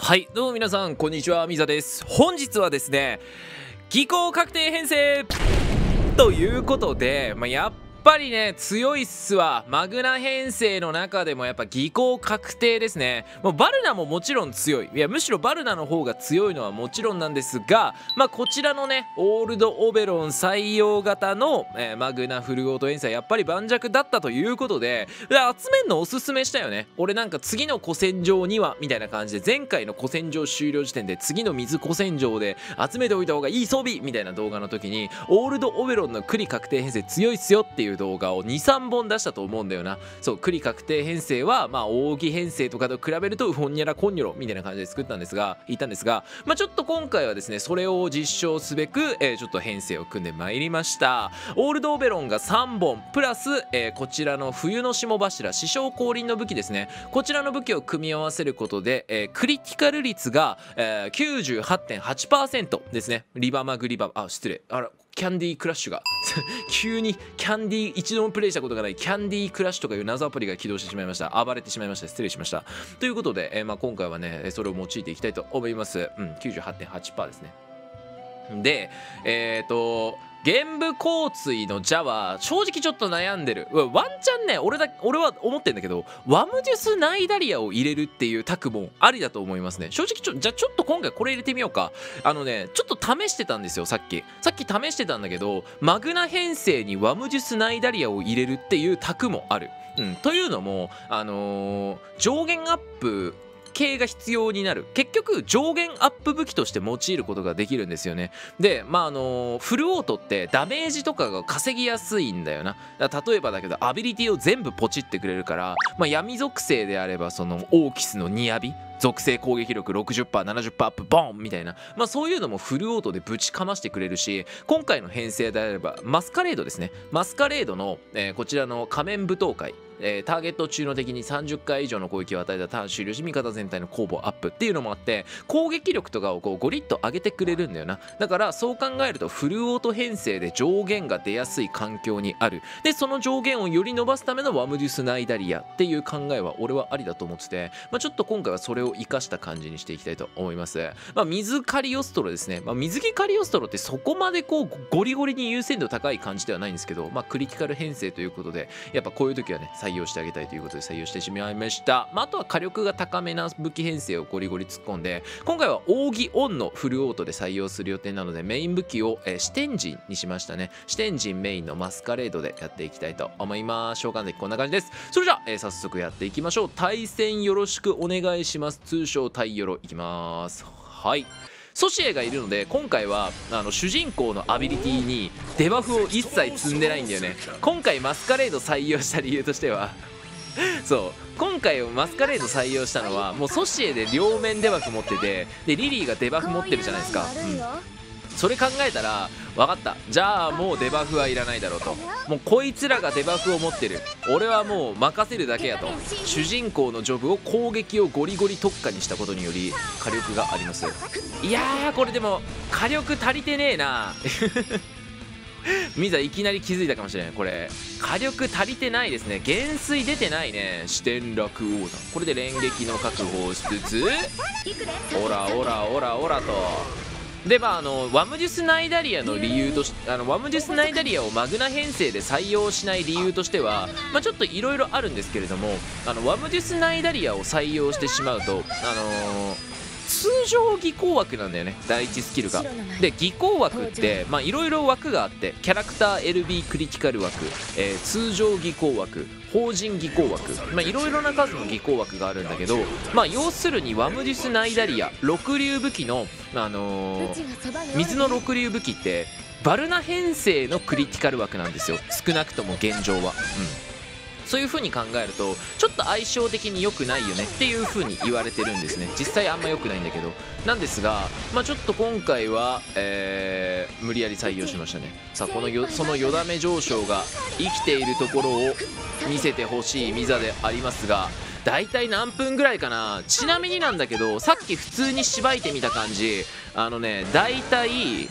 はい、どうも皆さん、こんにちは、みざです。本日はですね、技巧確定編成ということで、やっぱりね、強いっすわ。マグナ編成の中でもやっぱ技巧確定ですね。もうバルナももちろん強い。いや、むしろバルナの方が強いのはもちろんなんですが、こちらのね、オールドオベロン採用型の、マグナフルオート編成はやっぱり盤石だったということで、集めるのおすすめしたよね。俺なんか次の古戦場にはみたいな感じで、前回の古戦場終了時点で次の水古戦場で集めておいた方がいい装備みたいな動画の時に、オールドオベロンのクリ確定編成強いっすよっていう動画を 2,3 本出したと思うんだよな。そう、クリ確定編成は扇編成とかと比べるとウホンニャラコンニョロみたいな感じで作ったんですが、言ったんですが、ちょっと今回はですね、それを実証すべく、ちょっと編成を組んでまいりました。オールドオベロンが3本プラス、こちらの冬の霜柱師匠降臨の武器ですね。こちらの武器を組み合わせることで、クリティカル率が、98.8% ですね。リバマグリバ失礼、キャンディークラッシュが急にキャンディー、一度もプレイしたことがないキャンディークラッシュとかいう謎アプリが起動してしまいました。暴れてしまいました。失礼しました。ということで、今回はねそれを用いていきたいと思います。98.8% ですね。で玄武香椎の蛇は正直ちょっと悩んでる。ワンチャンね、俺は思ってんだけど、ワムジュスナイダリアを入れるっていうタクもありだと思いますね。正直じゃあちょっと今回これ入れてみようか。ちょっと試してたんですよ。さっき試してたんだけど、マグナ編成にワムジュスナイダリアを入れるっていうタクもある。というのも上限アップ系が必要になる。結局上限アップ武器として用いることができるんですよね。でフルオートってダメージとかが稼ぎやすいんだよな。例えばだけどアビリティを全部ポチってくれるから、闇属性であればそのオーキスのニアビ属性攻撃力 60%、70% アップボンみたいな、そういうのもフルオートでぶちかましてくれるし、今回の編成であればマスカレードですね。マスカレードの、こちらの仮面舞踏会、ターゲット中の敵に30回以上の攻撃を与えたターン終了し、味方全体の攻防アップっていうのもあって、攻撃力とかをこうゴリッと上げてくれるんだよな。だからそう考えるとフルオート編成で上限が出やすい環境にある。でその上限をより伸ばすためのワムデュスナイダリアっていう考えは俺はありだと思ってて、ちょっと今回はそれを生かした感じにしていきたいと思います。水カリオストロですね。水着カリオストロってそこまでこうゴリゴリに優先度高い感じではないんですけど、クリティカル編成ということでやっぱこういう時はね採用してあげたいということで採用してしまいました。あとは火力が高めな武器編成をゴリゴリ突っ込んで、今回は扇オンのフルオートで採用する予定なので、メイン武器を四天神にしましたね。四天神メインのマスカレードでやっていきたいと思います。召喚デッキこんな感じです。それじゃあ、早速やっていきましょう。対戦よろしくお願いします。通称対よろいきます。はい、ソシエがいるので今回は主人公のアビリティにデバフを一切積んでないんだよね。今回マスカレード採用した理由としてはそう今回マスカレード採用したのはもうソシエで両面デバフ持ってて、でリリーがデバフ持ってるじゃないですか。それ考えたら分かった。じゃあもうデバフはいらないだろうと。もうこいつらがデバフを持ってる、俺はもう任せるだけやと。主人公のジョブを攻撃をゴリゴリ特化にしたことにより火力があります。いやーこれでも火力足りてねえなミザいきなり気づいたかもしれない。これ火力足りてないですね。減衰出てないね。四天落王弾、これで連撃の確保をしつつ、オラオラオラオラと。でワムジュスナイダリアの理由としてワムジュスナイダリアをマグナ編成で採用しない理由としては、ちょっといろいろあるんですけれども、ワムジュスナイダリアを採用してしまうと通常技巧枠なんだよね、第1スキルが。で技巧枠っていろいろ枠があって、キャラクター LB クリティカル枠、通常技巧枠、法人技巧枠、いろいろな数の技巧枠があるんだけど、要するにワムデュスナイダリア六流武器の、水の六流武器ってバルナ編成のクリティカル枠なんですよ、少なくとも現状は。そういう風に考えるとちょっと相性的に良くないよねっていう風に言われてるんですね。実際あんま良くないんだけど、なんですがちょっと今回は、無理やり採用しましたね。さあそのよだめ上昇が生きているところを見せてほしいミザでありますが、だいたい何分ぐらいかな。ちなみになんだけど、さっき普通にしばいてみた感じ、だいたい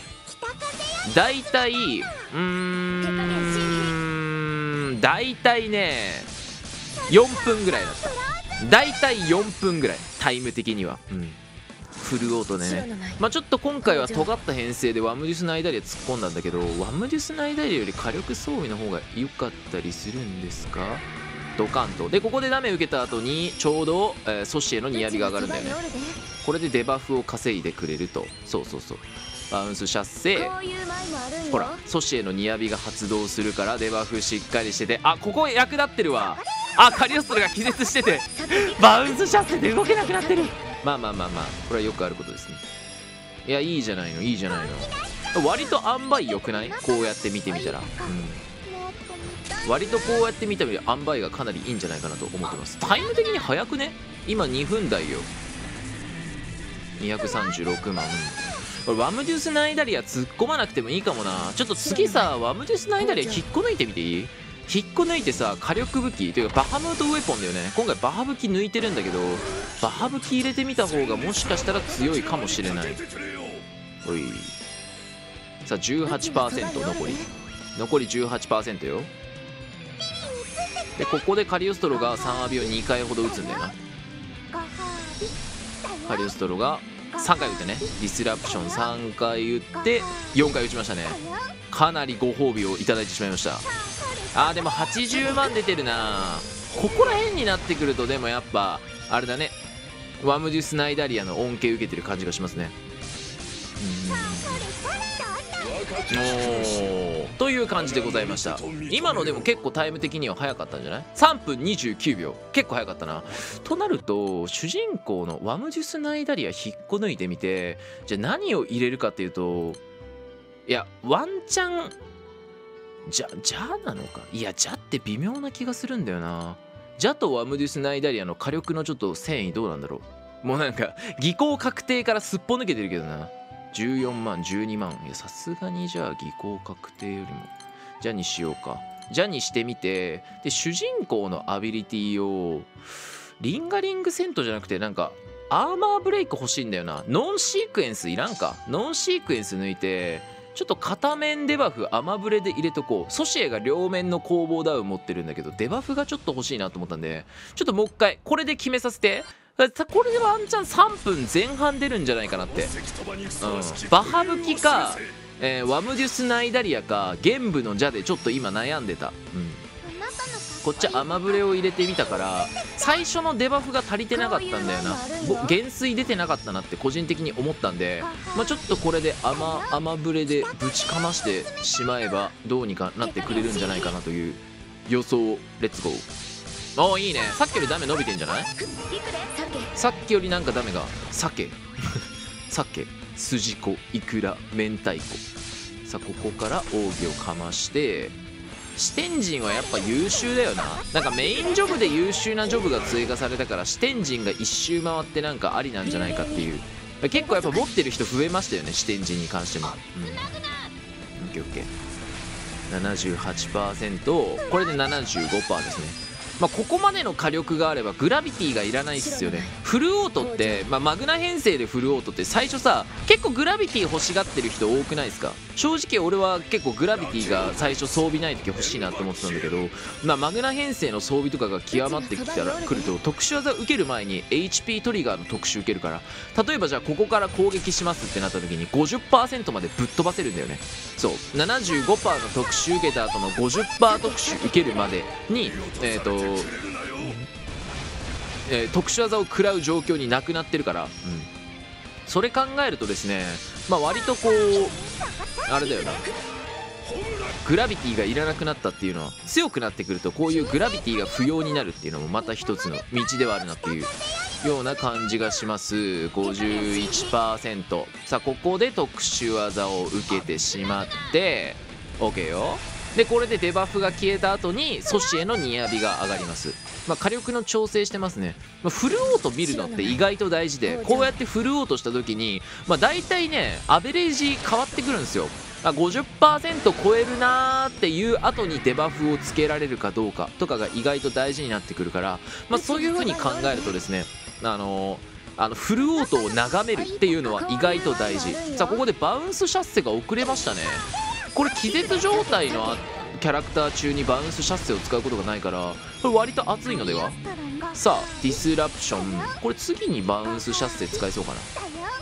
ね4分ぐらいだった。だいたい4分ぐらいタイム的には。 フルオートでね。まあちょっと今回は尖った編成でワムデュスナイダリア突っ込んだんだけど、ワムデュスナイダリアより火力装備の方が良かったりするんですか。ドカンと。でここでダメ受けた後にちょうど、ソシエのニヤビが上がるんだよね。これでデバフを稼いでくれると。そうそうそう、バウンス射精、ほらソシエのニヤビが発動するからデバフしっかりしてて、あここ役立ってるわ。あカリオストロが気絶しててバウンス射精で動けなくなってる。まあまあまあまあこれはよくあることですね。いやいいじゃないのいいじゃないの。割と塩梅良くない？こうやって見てみたら、割とこうやって見たら塩梅がかなりいいんじゃないかなと思ってます。タイム的に早くね。今2分台よ。236万。これワムデュスナイダリア突っ込まなくてもいいかもな。ちょっと次さワムデュスナイダリア引っこ抜いてみていい？引っこ抜いてさ火力武器というかバハムートウェポンだよね。今回バハ武器抜いてるんだけど、バハ武器入れてみた方がもしかしたら強いかもしれない。おいさあ 18% 残り 18% よ。でここでカリオストロが3アビを2回ほど打つんだよな。カリオストロが3回打ってね、ディスラプション3回打って4回打ちましたね。かなりご褒美をいただいてしまいました。あーでも80万出てるな。ここら辺になってくるとでもやっぱあれだね、ワムデュスナイダリアの恩恵受けてる感じがしますね。という感じでございました。今のでも結構タイム的には早かったんじゃない？ 3 分29秒結構早かったな。となると主人公のワムデュスナイダリア引っこ抜いてみて、じゃあ何を入れるかっていうと、いやワンチャンじゃなのか。いやじゃって微妙な気がするんだよな。じゃとワムデュスナイダリアの火力のちょっと繊維どうなんだろう。もうなんか技巧確定からすっぽ抜けてるけどな。14万12万、いやさすがにじゃあ技巧確定よりもじゃにしようか。じゃにしてみて、で主人公のアビリティをリンガリングセントじゃなくてなんかアーマーブレイク欲しいんだよな。ノンシークエンスいらんか。ノンシークエンス抜いてちょっと片面デバフアマブレで入れとこう。ソシエが両面の攻防ダウン持ってるんだけどデバフがちょっと欲しいなと思ったんで、ちょっともう一回これで決めさせて。これでワンチャン3分前半出るんじゃないかなって、バハ武器か、ワムデュスナイダリアか玄武のジャでちょっと今悩んでた、こっちアマブレを入れてみたから最初のデバフが足りてなかったんだよな。減衰出てなかったなって個人的に思ったんで、ちょっとこれでアマブレでぶちかましてしまえばどうにかなってくれるんじゃないかなという予想。レッツゴー。おーいいね。さっきよりダメ伸びてんじゃない？さっきよりなんかダメが鮭筋子イクラ明太子。さあここから奥義をかまして、視点陣はやっぱ優秀だよな。なんかメインジョブで優秀なジョブが追加されたから視点陣が一周回ってなんかありなんじゃないかっていう。結構やっぱ持ってる人増えましたよね、視点陣に関しても。オッケーオッケー。78%、これで 75% ですね。ここまでの火力があればグラビティがいらないっすよね。フルオートって、マグナ編成でフルオートって最初さ結構グラビティ欲しがってる人多くないですか？正直俺は結構グラビティが最初装備ない時欲しいなと思ってたんだけど、マグナ編成の装備とかが極まってきたら来ると特殊技受ける前に HP トリガーの特殊受けるから、例えばじゃあここから攻撃しますってなった時に 50% までぶっ飛ばせるんだよね。そう 75% の特殊受けた後の 50% 特殊受けるまでに特殊技を食らう状況になくなってるから、それ考えるとですね、割とこうあれだよな、グラビティがいらなくなったっていうのは強くなってくるとこういうグラビティが不要になるっていうのもまた一つの道ではあるなっていうような感じがします。 51%。 さあここで特殊技を受けてしまって OK よ。でこれでデバフが消えた後にソシエのニヤビが上がります。火力の調整してますね。フルオート見るのって意外と大事で、こうやってフルオートした時に大体ねアベレージ変わってくるんですよ。50% 超えるなーっていう後にデバフをつけられるかどうかとかが意外と大事になってくるから、そういう風に考えるとですね、フルオートを眺めるっていうのは意外と大事。さあここでバウンスシャッセが遅れましたね。これ気絶状態のキャラクター中にバウンスシャッセを使うことがないからこれ割と熱いのでは。さあディスラプション、これ次にバウンスシャッセ使いそうかな。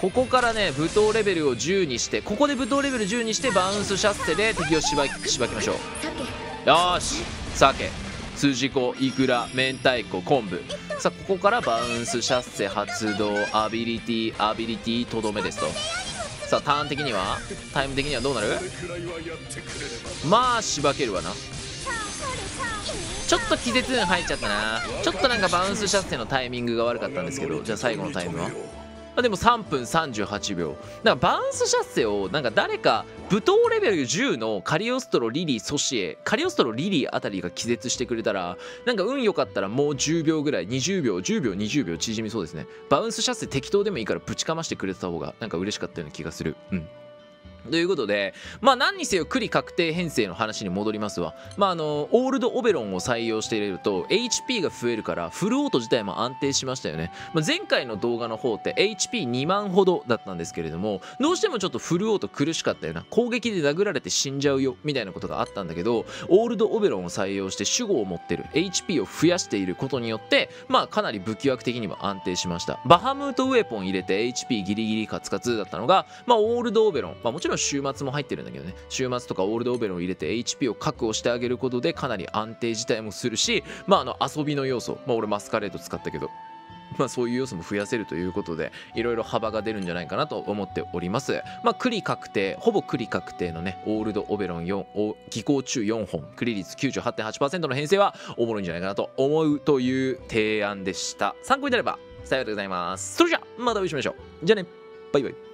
ここからね武闘レベルを10にして、ここで武闘レベル10にしてバウンスシャッセで敵をしばきましょう。よーし、鮭、筋子、イクラ、明太子、昆布。さあここからバウンスシャッセ発動、アビリティとどめですと。さあターン的には、タイム的にはどうなる？まあしばけるわな。ちょっと気絶運入っちゃったな。ちょっとなんかバウンスシャッセのタイミングが悪かったんですけど、じゃあ最後のタイムはでも3分38秒。だからバウンスシャッセをなんか誰か武闘レベル10のカリオストロ、リリー、ソシエ、カリオストロ、リリーあたりが気絶してくれたら、なんか運良かったらもう10秒ぐらい、20秒、10秒、20秒縮みそうですね。バウンスシャッセ適当でもいいからぶちかましてくれた方がなんか嬉しかったような気がする。うん。ということで、まあ何にせよ栗確定編成の話に戻りますわ。オールドオベロンを採用して入れると HP が増えるからフルオート自体も安定しましたよね。前回の動画の方って HP2 万ほどだったんですけれども、どうしてもちょっとフルオート苦しかったよな、攻撃で殴られて死んじゃうよみたいなことがあったんだけど、オールドオベロンを採用して守護を持ってる HP を増やしていることによって、かなり武器枠的には安定しました。バハムートウェポン入れて HP ギリギリカツカツだったのが、オールドオベロン、もちろん週末も入ってるんだけどね、週末とかオールドオベロンを入れて HP を確保してあげることでかなり安定自体もするし、遊びの要素、俺マスカレード使ったけど、そういう要素も増やせるということで、いろいろ幅が出るんじゃないかなと思っております。栗確定、ほぼ栗確定のね、オールドオベロン4、技巧中4本、栗率 98.8% の編成はおもろいんじゃないかなと思うという提案でした。参考になれば幸いでございます。それじゃあまたお会いしましょう。じゃあね、バイバイ。